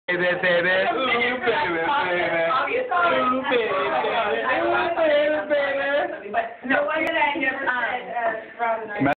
baby, baby. Ooh, baby, baby. Ooh, baby, baby. Ooh, baby, baby. But no wonder that I never said Robin.